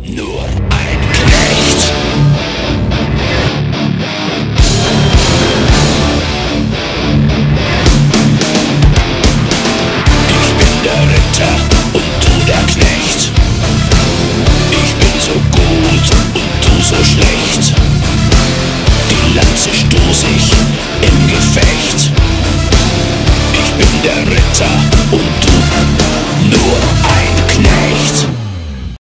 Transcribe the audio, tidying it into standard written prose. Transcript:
nur ein Knecht. Ich bin der Ritter und du der Knecht. Ich bin so gut und du so schlecht. Die Lanze stoß ich im Gefecht. Ich bin der Ritter und